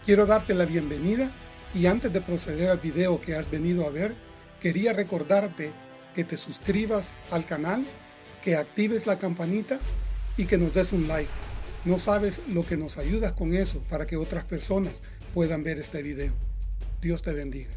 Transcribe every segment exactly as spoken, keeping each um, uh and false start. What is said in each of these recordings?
Quiero darte la bienvenida y antes de proceder al video que has venido a ver, quería recordarte que te suscribas al canal, que actives la campanita y que nos des un like. No sabes lo que nos ayudas con eso para que otras personas puedan ver este video. Dios te bendiga.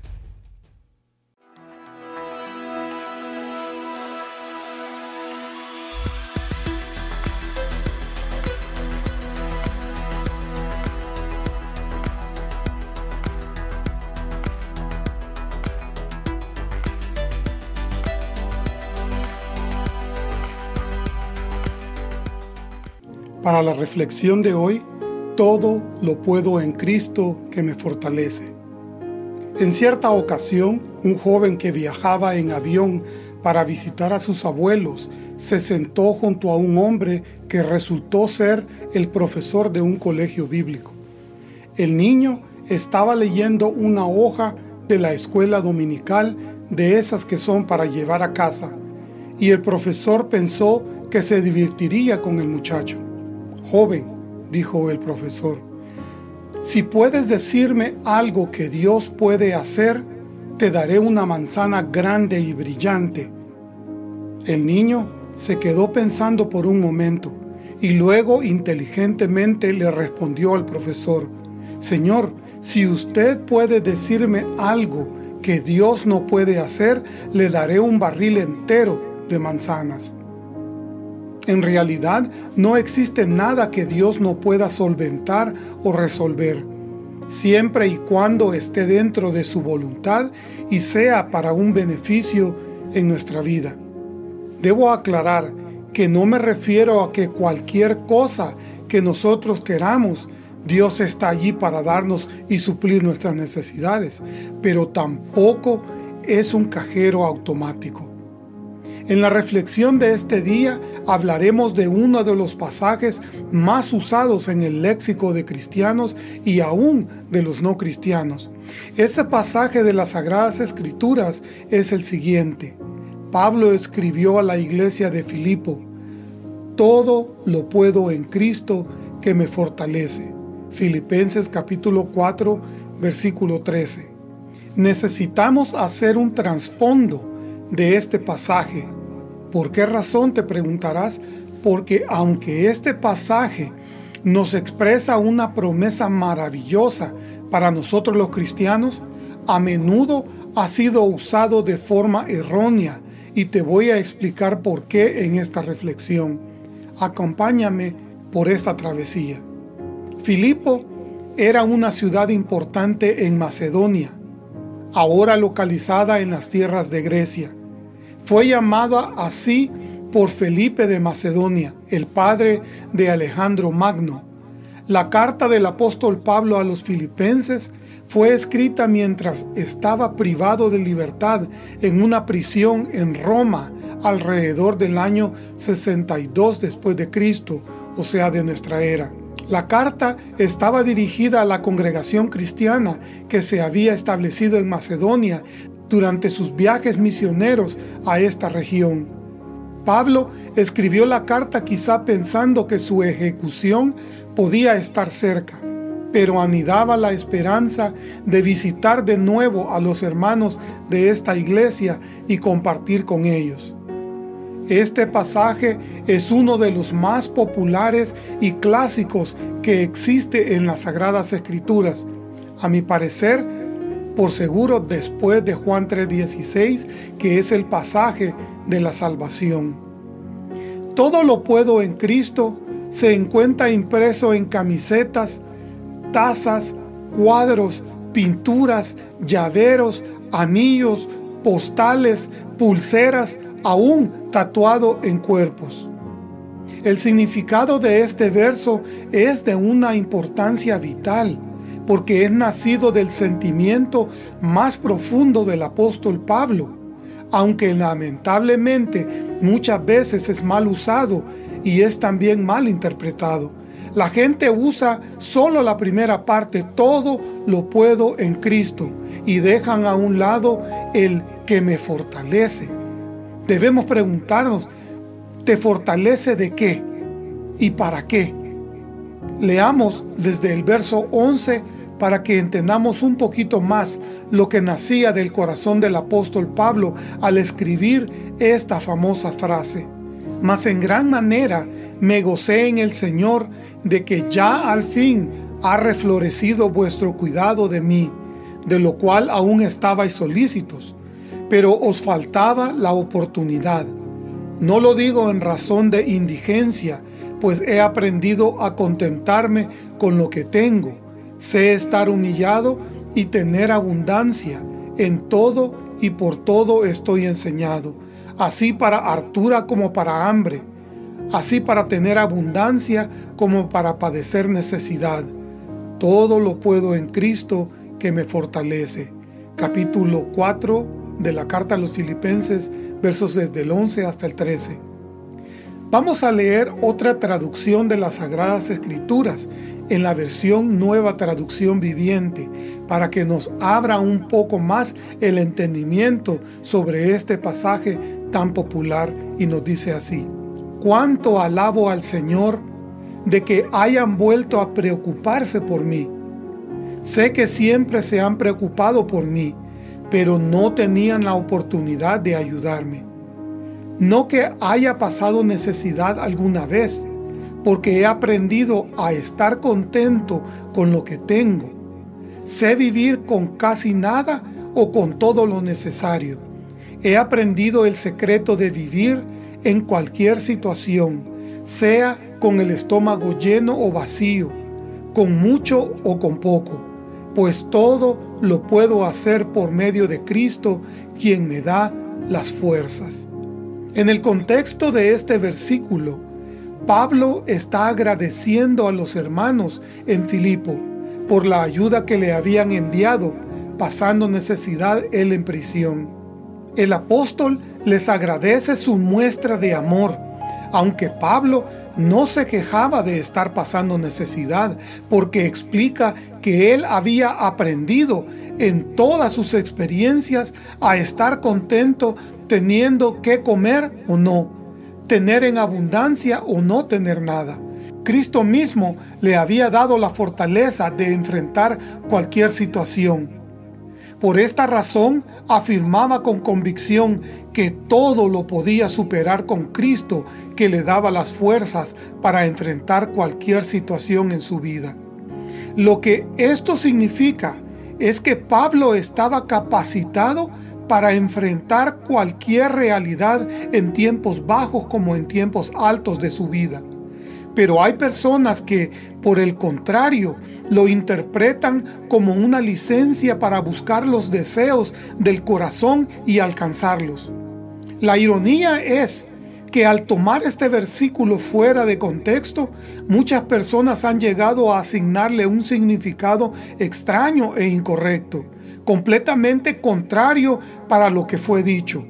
Para la reflexión de hoy, todo lo puedo en Cristo que me fortalece. En cierta ocasión, un joven que viajaba en avión para visitar a sus abuelos se sentó junto a un hombre que resultó ser el profesor de un colegio bíblico. El niño estaba leyendo una hoja de la escuela dominical, de esas que son para llevar a casa, y el profesor pensó que se divertiría con el muchacho. «Joven», dijo el profesor, «si puedes decirme algo que Dios puede hacer, te daré una manzana grande y brillante». El niño se quedó pensando por un momento y luego inteligentemente le respondió al profesor: «Señor, si usted puede decirme algo que Dios no puede hacer, le daré un barril entero de manzanas». En realidad, no existe nada que Dios no pueda solventar o resolver, siempre y cuando esté dentro de su voluntad y sea para un beneficio en nuestra vida. Debo aclarar que no me refiero a que cualquier cosa que nosotros queramos, Dios está allí para darnos y suplir nuestras necesidades, pero tampoco es un cajero automático. En la reflexión de este día hablaremos de uno de los pasajes más usados en el léxico de cristianos y aún de los no cristianos. Ese pasaje de las Sagradas Escrituras es el siguiente. Pablo escribió a la iglesia de Filipo: «Todo lo puedo en Cristo que me fortalece». Filipenses capítulo cuatro, versículo trece. Necesitamos hacer un trasfondo de este pasaje. ¿Por qué razón?, te preguntarás. Porque aunque este pasaje nos expresa una promesa maravillosa para nosotros los cristianos, a menudo ha sido usado de forma errónea, y te voy a explicar por qué en esta reflexión. Acompáñame por esta travesía. Filipo era una ciudad importante en Macedonia, ahora localizada en las tierras de Grecia. Fue llamada así por Felipe de Macedonia, el padre de Alejandro Magno. La carta del apóstol Pablo a los filipenses fue escrita mientras estaba privado de libertad en una prisión en Roma alrededor del año sesenta y dos después de Cristo, o sea, de nuestra era. La carta estaba dirigida a la congregación cristiana que se había establecido en Macedonia durante sus viajes misioneros a esta región. Pablo escribió la carta quizá pensando que su ejecución podía estar cerca, pero anidaba la esperanza de visitar de nuevo a los hermanos de esta iglesia y compartir con ellos. Este pasaje es uno de los más populares y clásicos que existe en las Sagradas Escrituras. A mi parecer, por seguro después de Juan tres dieciséis, que es el pasaje de la salvación. Todo lo puedo en Cristo se encuentra impreso en camisetas, tazas, cuadros, pinturas, llaveros, anillos, postales, pulseras, aún tatuado en cuerpos. El significado de este verso es de una importancia vital, porque es nacido del sentimiento más profundo del apóstol Pablo, aunque lamentablemente muchas veces es mal usado y es también mal interpretado. La gente usa solo la primera parte, todo lo puedo en Cristo, y dejan a un lado el que me fortalece. Debemos preguntarnos, ¿te fortalece de qué? ¿Y para qué? Leamos desde el verso once para que entendamos un poquito más lo que nacía del corazón del apóstol Pablo al escribir esta famosa frase. Mas en gran manera me gocé en el Señor de que ya al fin ha reflorecido vuestro cuidado de mí, de lo cual aún estabais solícitos, pero os faltaba la oportunidad. No lo digo en razón de indigencia, pues he aprendido a contentarme con lo que tengo. Sé estar humillado y tener abundancia. En todo y por todo estoy enseñado, así para hartura como para hambre, así para tener abundancia como para padecer necesidad. Todo lo puedo en Cristo que me fortalece. Capítulo cuatro de la carta a los Filipenses, versos desde el once hasta el trece. Vamos a leer otra traducción de las Sagradas Escrituras en la versión Nueva Traducción Viviente, para que nos abra un poco más el entendimiento sobre este pasaje tan popular, y nos dice así: cuánto alabo al Señor de que hayan vuelto a preocuparse por mí. Sé que siempre se han preocupado por mí, pero no tenían la oportunidad de ayudarme. No que haya pasado necesidad alguna vez, porque he aprendido a estar contento con lo que tengo. Sé vivir con casi nada o con todo lo necesario. He aprendido el secreto de vivir en cualquier situación, sea con el estómago lleno o vacío, con mucho o con poco, pues todo lo puedo hacer por medio de Cristo, quien me da las fuerzas. En el contexto de este versículo, Pablo está agradeciendo a los hermanos en Filipo por la ayuda que le habían enviado, pasando necesidad él en prisión. El apóstol les agradece su muestra de amor, aunque Pablo no se quejaba de estar pasando necesidad, porque explica que él había aprendido en todas sus experiencias a estar contento teniendo que comer o no, tener en abundancia o no tener nada. Cristo mismo le había dado la fortaleza de enfrentar cualquier situación. Por esta razón, afirmaba con convicción que todo lo podía superar con Cristo, que le daba las fuerzas para enfrentar cualquier situación en su vida. Lo que esto significa es que Pablo estaba capacitado para enfrentar cualquier realidad en tiempos bajos como en tiempos altos de su vida. Pero hay personas que, por el contrario, lo interpretan como una licencia para buscar los deseos del corazón y alcanzarlos. La ironía es que al tomar este versículo fuera de contexto, muchas personas han llegado a asignarle un significado extraño e incorrecto, completamente contrario para lo que fue dicho.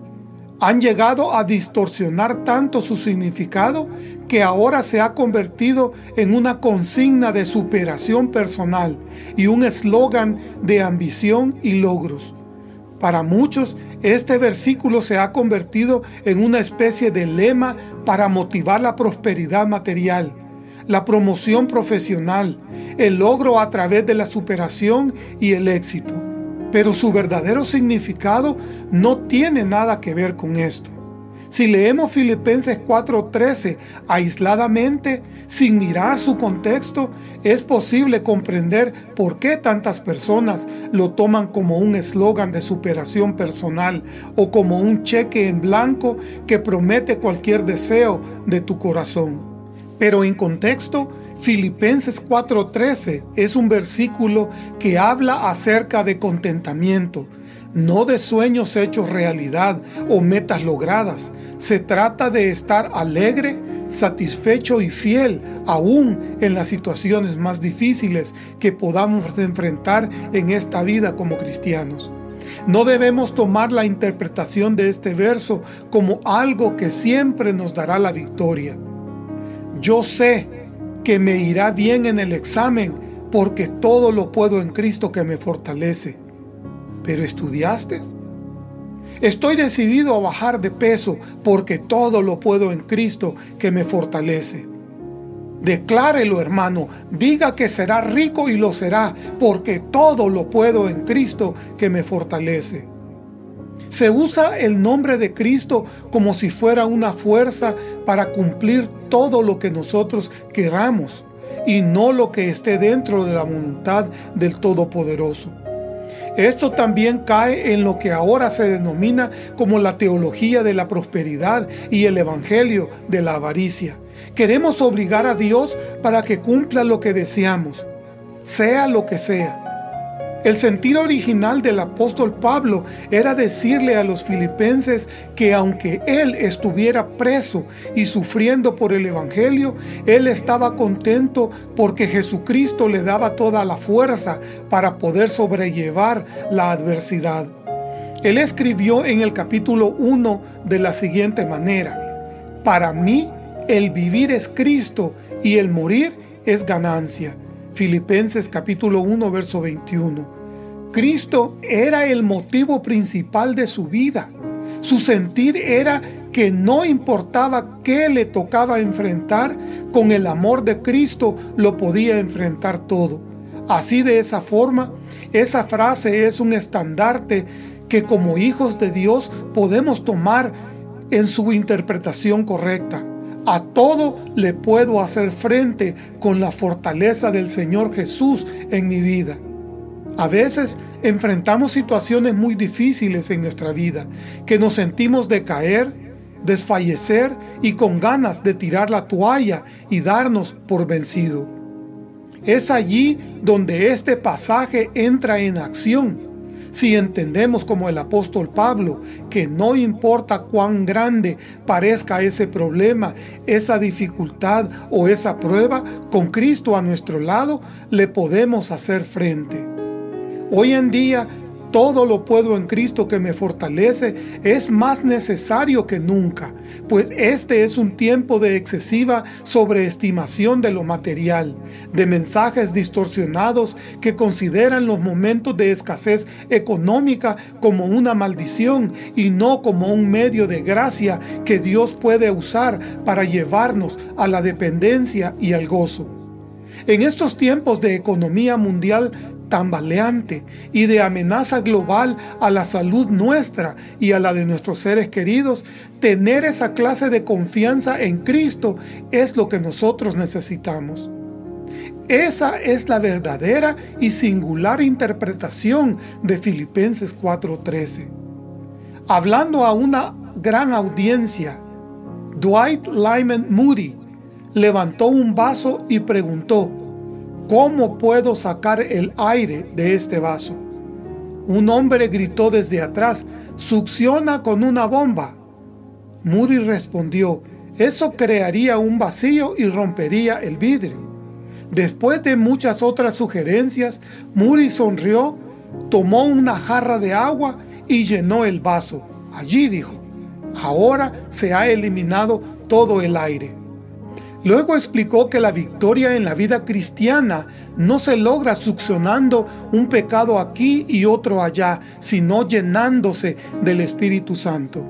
Han llegado a distorsionar tanto su significado que ahora se ha convertido en una consigna de superación personal y un eslogan de ambición y logros. Para muchos, este versículo se ha convertido en una especie de lema para motivar la prosperidad material, la promoción profesional, el logro a través de la superación y el éxito. Pero su verdadero significado no tiene nada que ver con esto. Si leemos Filipenses cuatro trece aisladamente, sin mirar su contexto, es posible comprender por qué tantas personas lo toman como un eslogan de superación personal o como un cheque en blanco que promete cualquier deseo de tu corazón. Pero en contexto, Filipenses cuatro trece es un versículo que habla acerca de contentamiento, no de sueños hechos realidad o metas logradas. Se trata de estar alegre, satisfecho y fiel, aún en las situaciones más difíciles que podamos enfrentar en esta vida como cristianos. No debemos tomar la interpretación de este verso como algo que siempre nos dará la victoria. Yo sé que me irá bien en el examen porque todo lo puedo en Cristo que me fortalece. ¿Pero estudiaste? Estoy decidido a bajar de peso porque todo lo puedo en Cristo que me fortalece. Declárelo, hermano, diga que será rico y lo será, porque todo lo puedo en Cristo que me fortalece. Se usa el nombre de Cristo como si fuera una fuerza para cumplir todo lo que nosotros queramos y no lo que esté dentro de la voluntad del Todopoderoso. Esto también cae en lo que ahora se denomina como la teología de la prosperidad y el evangelio de la avaricia. Queremos obligar a Dios para que cumpla lo que deseamos, sea lo que sea. El sentido original del apóstol Pablo era decirle a los filipenses que aunque él estuviera preso y sufriendo por el evangelio, él estaba contento porque Jesucristo le daba toda la fuerza para poder sobrellevar la adversidad. Él escribió en el capítulo uno de la siguiente manera: para mí el vivir es Cristo y el morir es ganancia. Filipenses capítulo uno, verso veintiuno. Cristo era el motivo principal de su vida. Su sentir era que no importaba qué le tocaba enfrentar, con el amor de Cristo lo podía enfrentar todo. Así, de esa forma, esa frase es un estandarte que como hijos de Dios podemos tomar en su interpretación correcta. A todo le puedo hacer frente con la fortaleza del Señor Jesús en mi vida. A veces enfrentamos situaciones muy difíciles en nuestra vida, que nos sentimos decaer, desfallecer y con ganas de tirar la toalla y darnos por vencido. Es allí donde este pasaje entra en acción. Si entendemos como el apóstol Pablo que no importa cuán grande parezca ese problema, esa dificultad o esa prueba, con Cristo a nuestro lado le podemos hacer frente. Hoy en día, todo lo puedo en Cristo que me fortalece es más necesario que nunca, pues este es un tiempo de excesiva sobreestimación de lo material, de mensajes distorsionados que consideran los momentos de escasez económica como una maldición y no como un medio de gracia que Dios puede usar para llevarnos a la dependencia y al gozo. En estos tiempos de economía mundial tambaleante y de amenaza global a la salud nuestra y a la de nuestros seres queridos, tener esa clase de confianza en Cristo es lo que nosotros necesitamos. Esa es la verdadera y singular interpretación de Filipenses cuatro trece. Hablando a una gran audiencia, Dwight Lyman Moody levantó un vaso y preguntó: ¿cómo puedo sacar el aire de este vaso? Un hombre gritó desde atrás: «Succiona con una bomba». Moody respondió: «Eso crearía un vacío y rompería el vidrio». Después de muchas otras sugerencias, Moody sonrió, tomó una jarra de agua y llenó el vaso. Allí dijo: «Ahora se ha eliminado todo el aire». Luego explicó que la victoria en la vida cristiana no se logra succionando un pecado aquí y otro allá, sino llenándose del Espíritu Santo.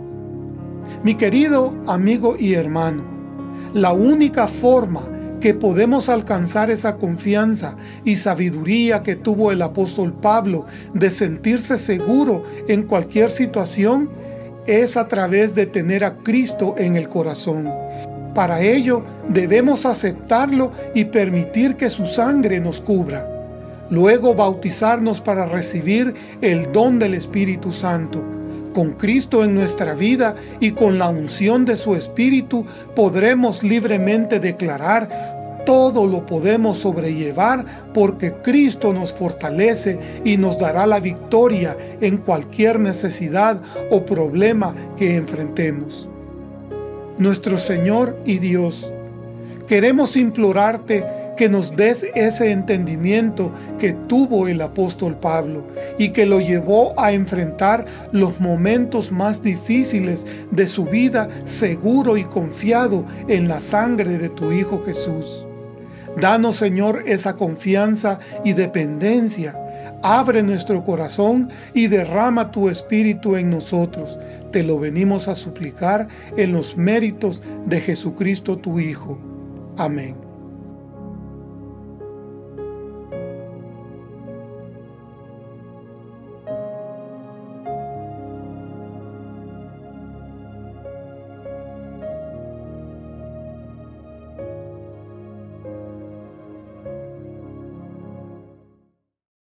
Mi querido amigo y hermano, la única forma que podemos alcanzar esa confianza y sabiduría que tuvo el apóstol Pablo de sentirse seguro en cualquier situación es a través de tener a Cristo en el corazón. Para ello, debemos aceptarlo y permitir que su sangre nos cubra. Luego, bautizarnos para recibir el don del Espíritu Santo. Con Cristo en nuestra vida y con la unción de su Espíritu, podremos libremente declarar: todo lo podemos sobrellevar porque Cristo nos fortalece y nos dará la victoria en cualquier necesidad o problema que enfrentemos. Nuestro Señor y Dios, queremos implorarte que nos des ese entendimiento que tuvo el apóstol Pablo y que lo llevó a enfrentar los momentos más difíciles de su vida seguro y confiado en la sangre de tu Hijo Jesús. Danos, Señor, esa confianza y dependencia. Abre nuestro corazón y derrama tu Espíritu en nosotros. Te lo venimos a suplicar en los méritos de Jesucristo tu Hijo. Amén.